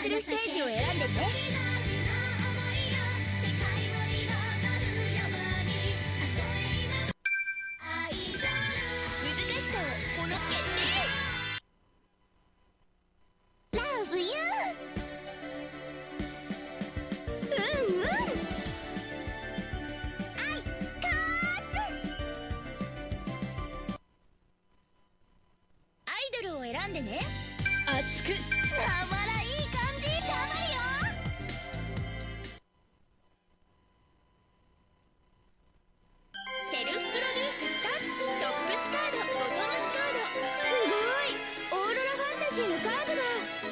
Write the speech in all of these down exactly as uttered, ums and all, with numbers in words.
するステージを選んでね。選んでね。熱くたまらいい感じ。頑張るよ。セルフプロデューススタート。トップスカード、ボトムスカード。すごい、オーロラファンタジーのカードだ。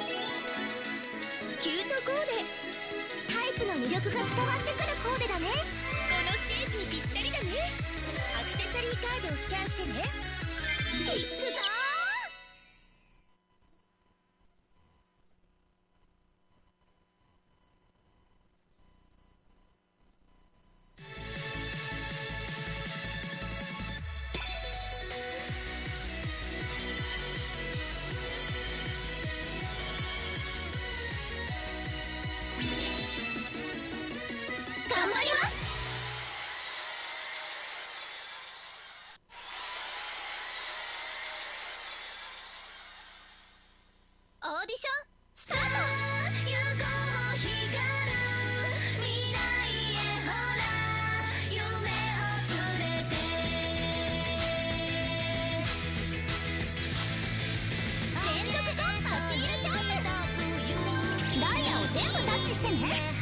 キュートコーデ。タイプの魅力が伝わってくるコーデだね。このステージにぴったりだね。アクセサリーカードをスキャンしてね。いくぞー。頑張ります。オーディションスタート。連続コンパアピールチャンス。ダイヤを全部タッチしてね。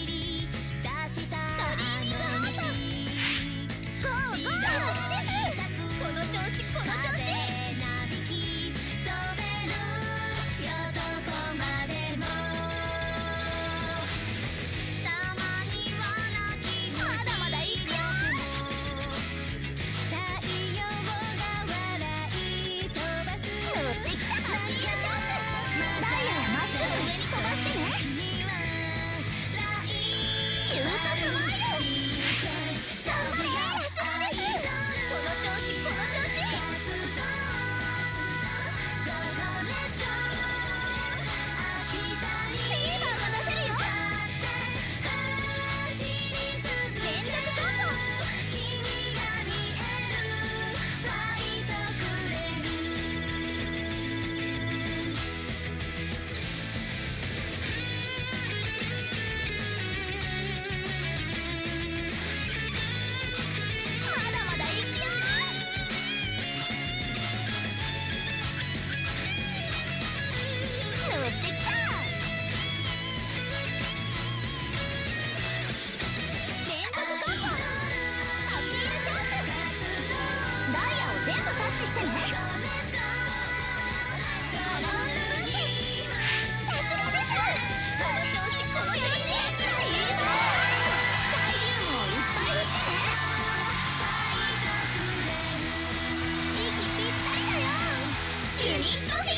ユニットフィーバー。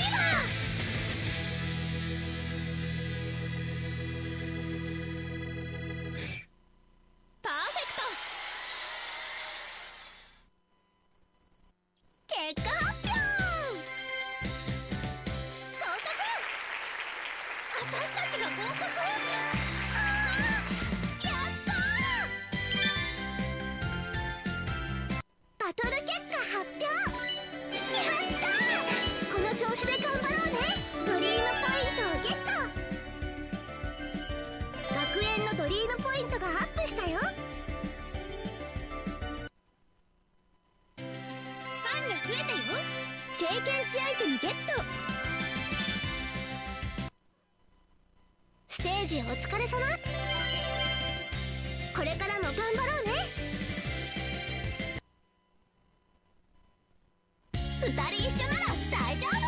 パーフェクト。結果発表。合格。私たちが合格。やったー。バトル結果発表。やったー。この調子で頑張ろうね。ドリームポイントをゲット。学園のドリームポイントがアップしたよ。ファンが増えたよ。経験値アイテムゲット。ステージお疲れ様。これからも頑張ろうね。ふたり一緒なら大丈夫。